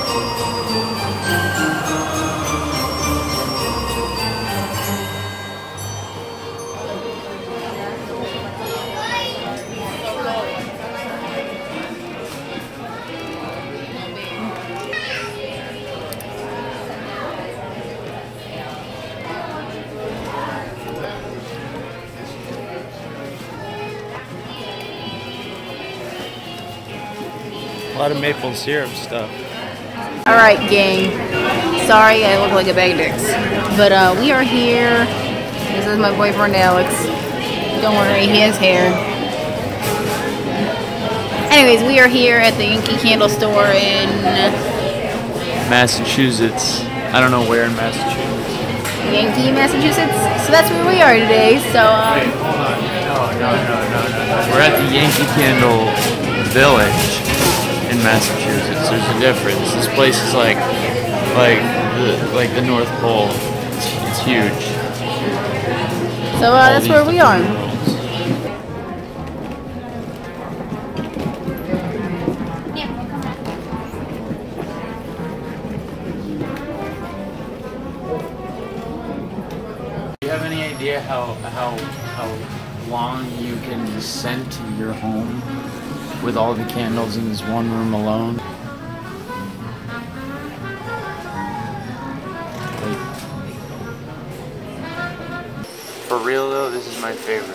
A lot of maple syrup stuff. Alright, gang. Sorry I look like a bag of dicks. But we are here. This is my boyfriend Alex. Don't worry, he has hair. Anyways, we are here at the Yankee Candle store in Massachusetts. I don't know where in Massachusetts. Yankee, Massachusetts. So that's where we are today. So Wait, hold on. No. We're at the Yankee Candle Village in Massachusetts. There's a difference. This place is like the North Pole. It's huge. So that's where we are. Do you have any idea how long you can scent your home with all the candles in this one room alone? For real though, this is my favorite.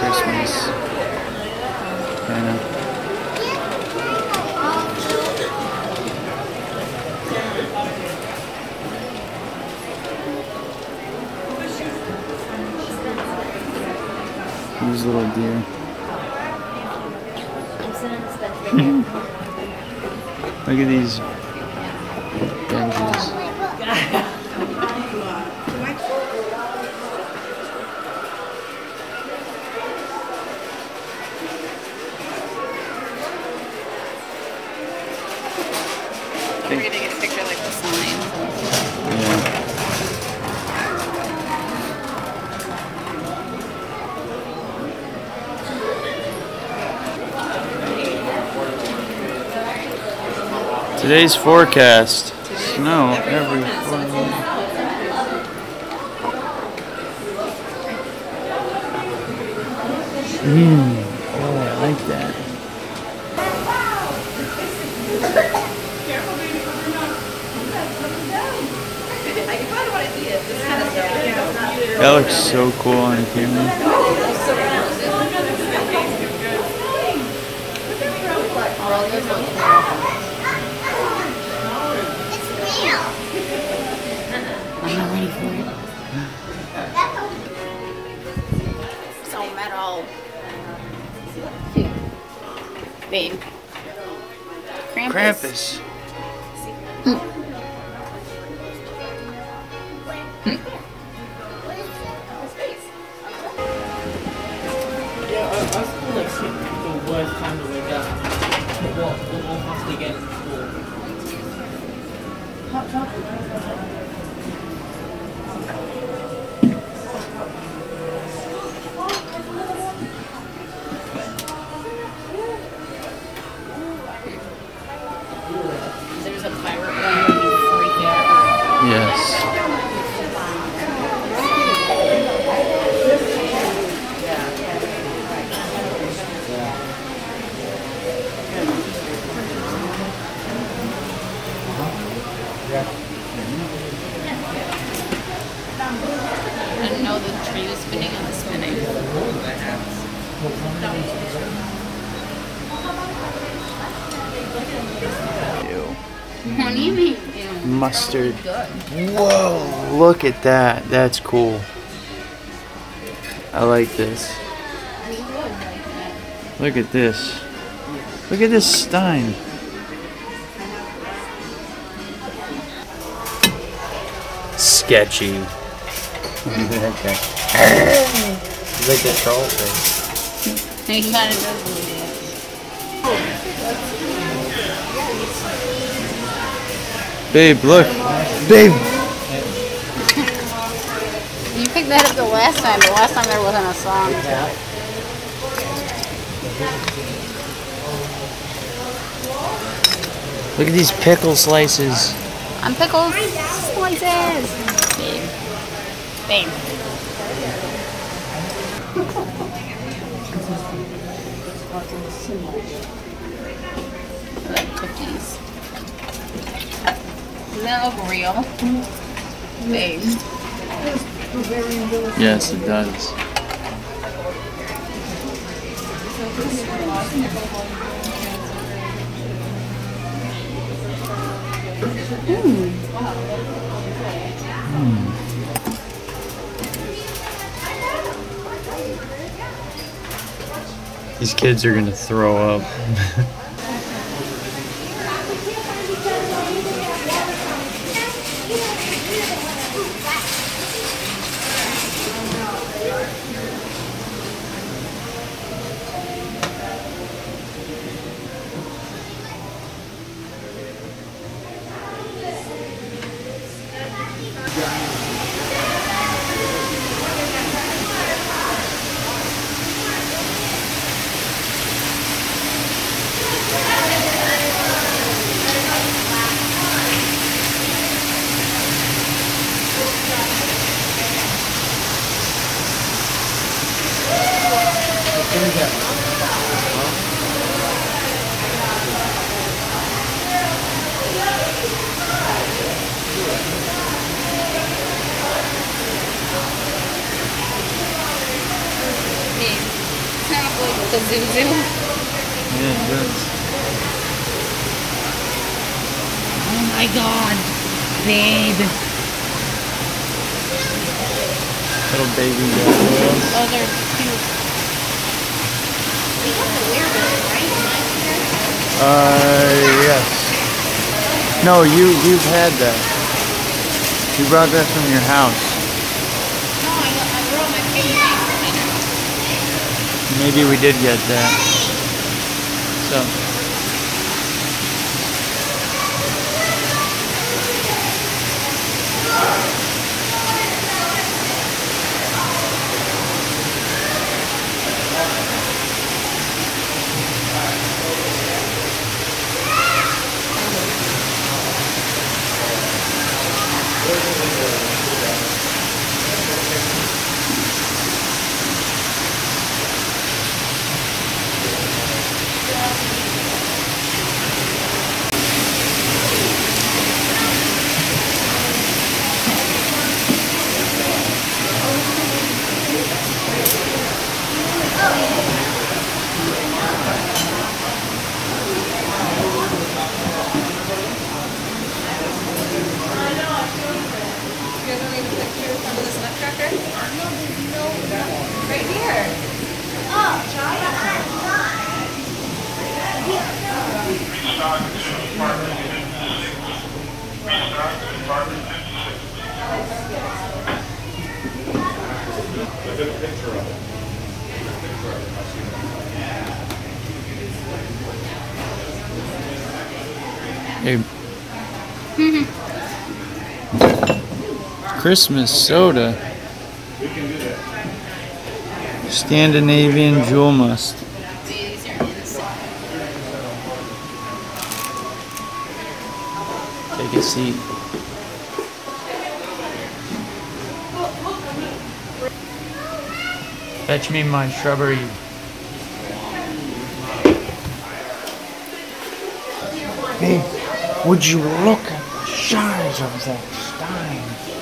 Christmas. Kinda. These little deer. Look at these benches. We're gonna get a picture like the sign. Yeah. Today's forecast. Snow every 4 minutes. Oh, I like that. That looks so cool on camera. I'm not ready for it. So metal. Babe. Krampus. Yeah, I feel like the worst time to wake up. What has to get in school? Hot chocolate. There's a pirate one where you freak out. Yes. I didn't know the tree was spinning and was spinning. What do you mean? Ew. Mustard. Good. Whoa, look at that. That's cool. I like this. Look at this. Look at this Stein. Sketchy. Okay. He's like a troll thing. He kind of does look it. Babe, look. Babe. You picked that up the last time. The last time there wasn't a song. Look at these pickle slices. On pickles slices. Babe. Babe. I like cookies. Does that look real? Babe. Yes, it does. These kids are gonna throw up. The zoo zoo. Yeah, it does. Oh my god, babe. Little baby gargoyles. Oh, they're cute. We have to wear this, right? Yes. No, you've had that. You brought that from your house. No, I wrote my finger. Maybe we did get that. So. Hey. Christmas soda. Scandinavian jewel must. Take a seat. Fetch me my shrubbery. Hey, would you look at the size of that stein?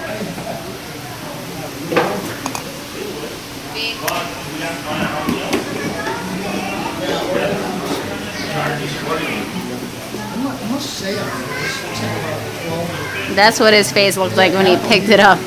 That's what his face looked like when he picked it up.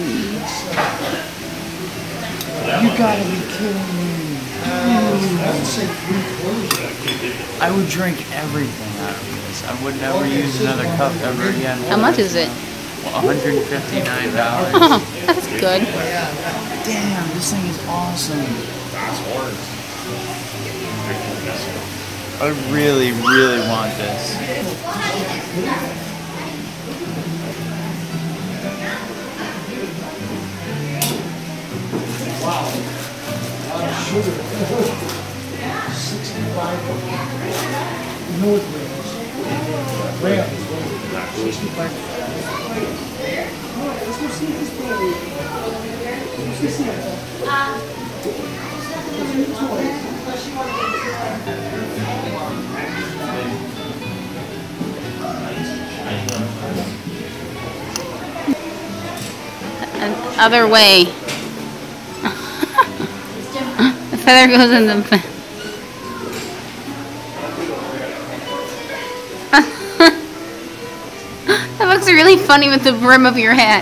You gotta be kidding me. I would drink everything out of this. I would never use another cup ever again. How much is it? Well, $159. Oh, that's good. Damn, this thing is awesome. I really, really want this. Wow. Sugar. 65 North Rams. Rams. 65. Let's go see this baby. Let's go see it. Other way. The feather goes in the... That looks really funny with the brim of your hat.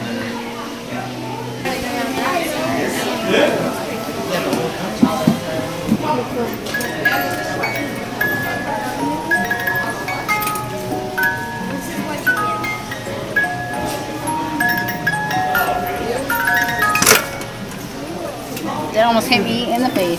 That almost hit me in the face.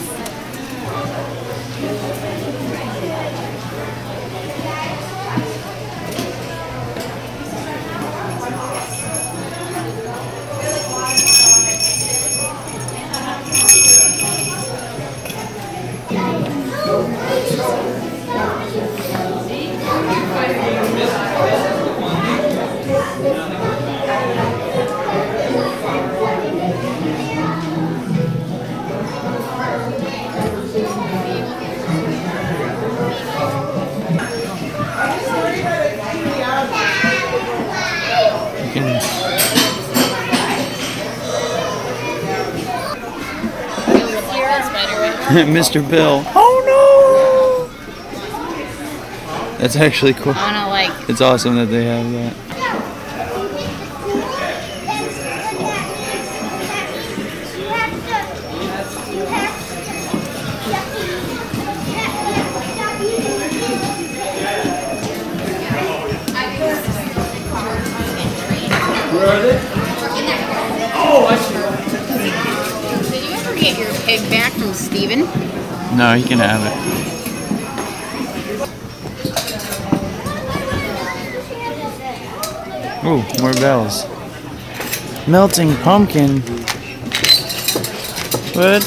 Mr. Bill. Oh! That's actually cool. I wanna like. It's awesome that they have that. Where are they? Oh, I see. Did you ever get your pig back from Steven? No, he can have it. Ooh, more bells. Melting pumpkin. What?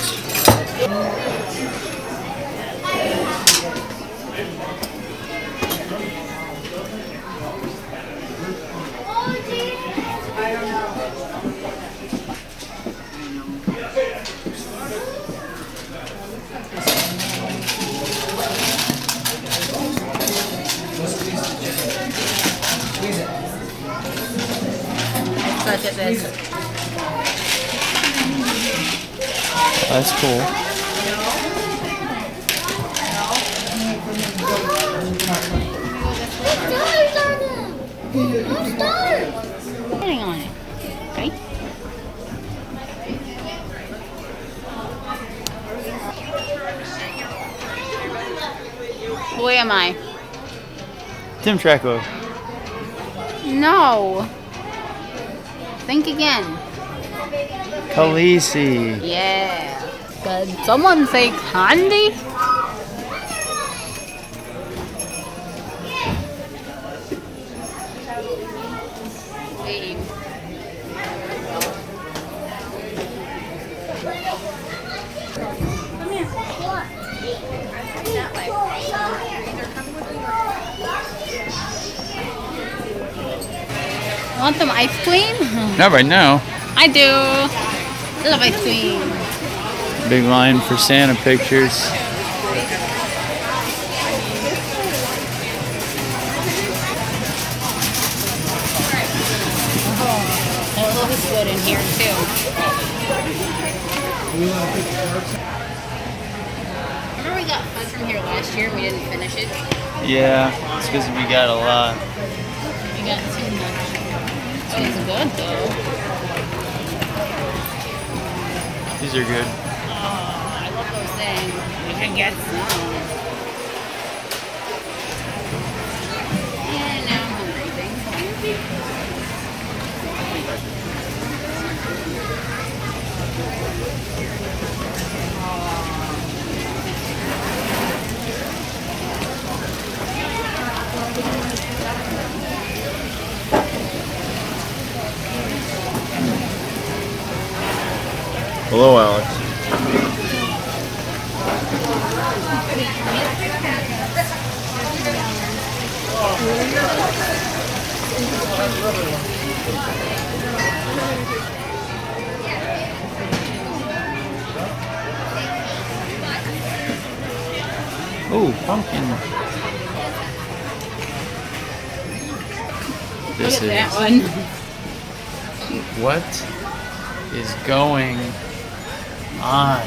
Look at this. That's cool. Hang on it. Okay. Who am I? Tim Tracco. No. Think again. Khaleesi. Yeah. Did someone say candy? Babe. Come here. That way. Want some ice cream? Not right now. I do. I love ice cream. Big line for Santa pictures. It looks good in here too. Remember we got fun from here last year and we didn't finish it? Yeah, it's because we got a lot. We got too much. Oh, it's good though. These are good. Oh, I love those things. We can get some. And now I'm hungry. Thanks. Hello, Alex. Oh, pumpkin. This Look is at that one. what is going on.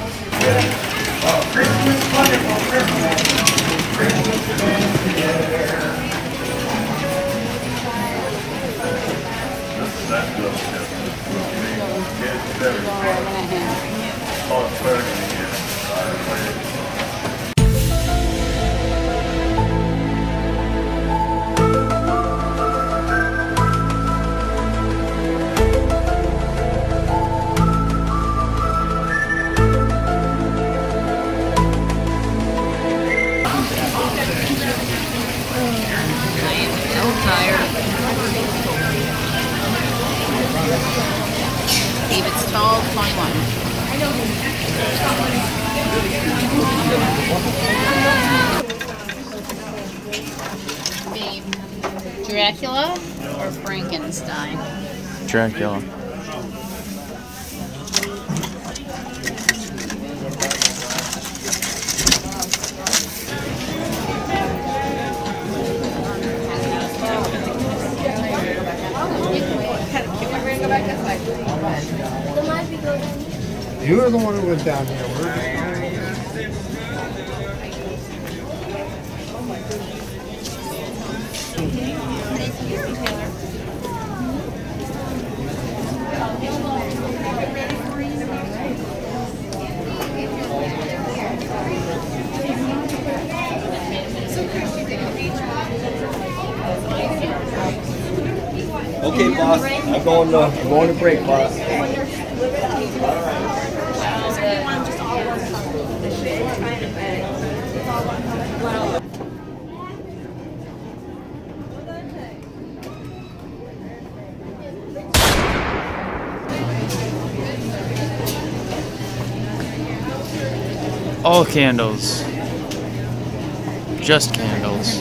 If it's tall, 21. Babe, Dracula or Frankenstein? Dracula. You were the one who went down here. Okay, boss. I'm going to break, boss. All candles. Just candles.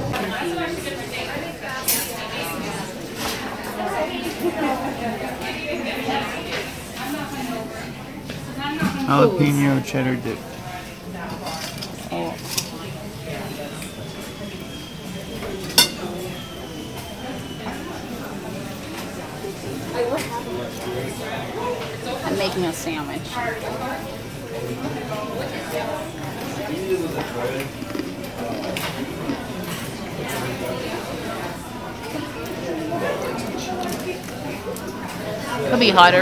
Jalapeno cheddar dip. I'm making a sandwich. It'll be hotter.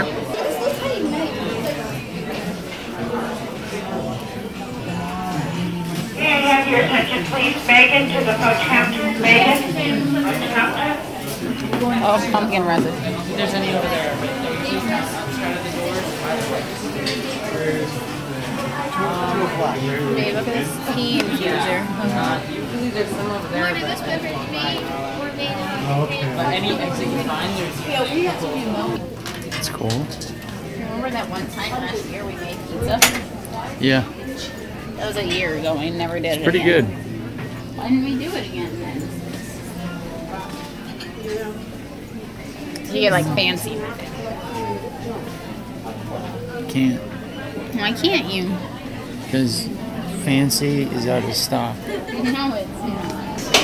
May I have your attention, please? Megan to the coach counter. Megan, coach counter. Oh, pumpkin resin. There's any over there. Outside of the door. Babe, look at this tea infuser. Usually there's some over there. But any exit you find, there's It's cool. Remember that one time last year we made pizza? Yeah. That was a year ago. I never did it. Pretty again. good. Why didn't we do it again then? So you get like fancy with it. Can't. Why can't you? Because fancy is out of stock. No, it's not.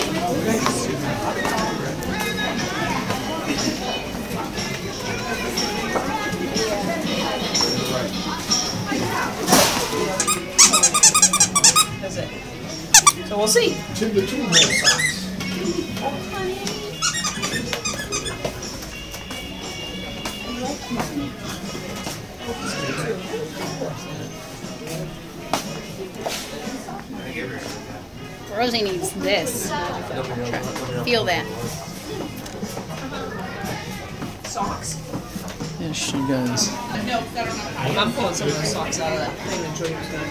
That's it. So we'll see. Rosie needs this. Feel that. Socks. Yes, she does. I'm pulling some of those socks out of that thing and Joey was going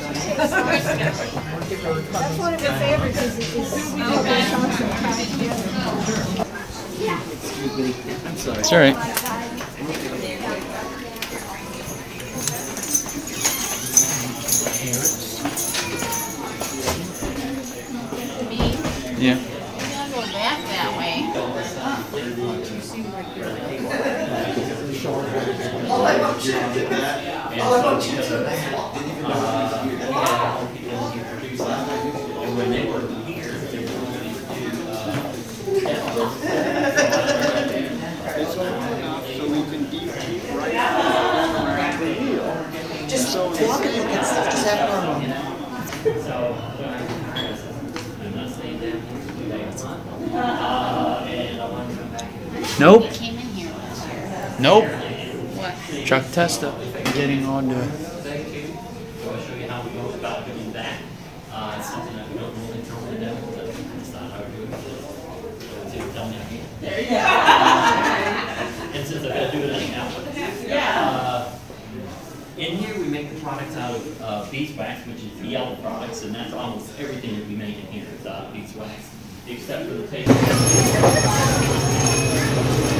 to That's one of her favorites is I'm sorry. It's alright. Yeah. Go back that way. just walking and get stuff just happening. Nope. They came in here last year. Nope. What? Chuck Testa getting on to. I'll show you how we go about doing that. It's something that we don't normally throw in there, but it's not how we do it. So tell me again. There you go. And since I've got to do it anyhow. In here we make the products out of beeswax, which is the yellow products, and that's almost everything that we make in here is beeswax, except for the taste.